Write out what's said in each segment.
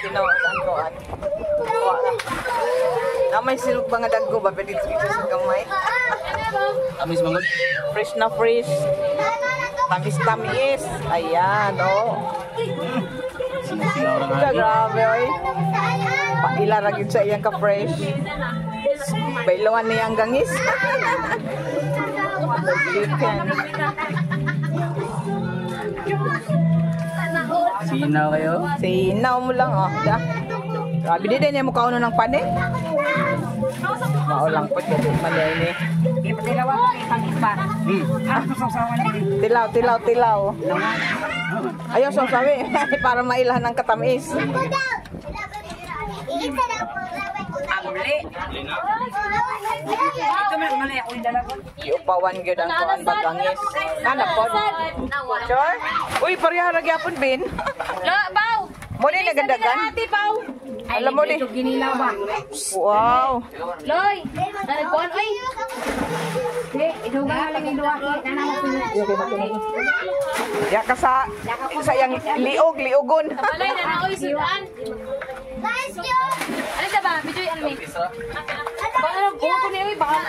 tinawasan ko an. Na may silog mga daggo ba pwede dito sa gamay. Amis mangod. Fresh na fresh. Tamis-tamis. Ayan, oh. Grabe, oy. Pailaragin sa iyang ka-fresh. Bailawan niya ang gangis. Chicken. Sinaw kayo? Sinaw mo lang, oh. Da. Grabe din niya mukha uno ng pane. Maulang po dito. Malay ni. Tilaw. Ayaw sasawi. Para mailahan ng katamis. Iupawan gyud ang kuan bagangis. Ana pod. Sure? Uy, pareha ra gyapon bin. Lo, baw. Mo din nagandagan. Ati baw. Alam mo ni. Ginilaw ba? Wow. Loy, dali kuan oy. Iduga lang iduwa Ya ka sa yang liog-liogon. Balay na na oy sidaan. Ano sa ba? Bijoy ano ni? Baka buko ni oy baka.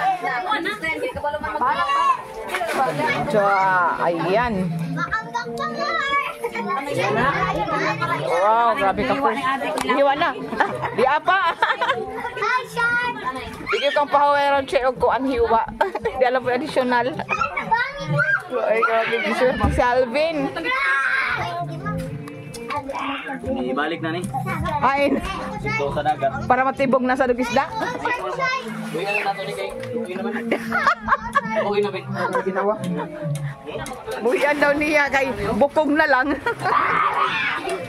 Ayan. Wow, grabe ka po. Hiwa na. Di apa. Bigyan kang pahawaran siya o kuan hiwa. Di alam po additional. Ay, grabe. Si Alvin. Ibalik na ni. Kain. Ito sa dagat. Para matibog na sa dugisda. Uy, ano nato ni kay? Uy naman. Okay na, Ben. Ginawa. Buhian daw niya kay bukog na lang.